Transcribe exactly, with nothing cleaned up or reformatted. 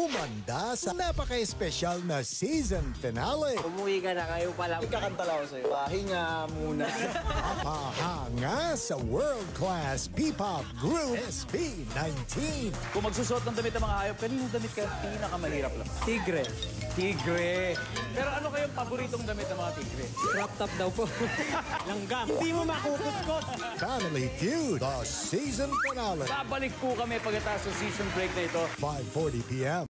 humanda sa napaka-espesyal na season finale. Umuwi ka na kayo pala. Ikakanta lang ako sa'yo. Pahinga muna. Papahanga sa world-class P-pop group S B nineteen. Kung magsusuot ng damit ng mga hayop, kaninong damit ka pinakamahirap lang? Tigre. Tigre. Pero ano kayong paboritong damit ng mga tigre? Crop top daw po. Langgam. Hindi mo makukuskot. Family Feud, the season finale. Babalik po kami pagkatapos sa season break na ito. five forty p m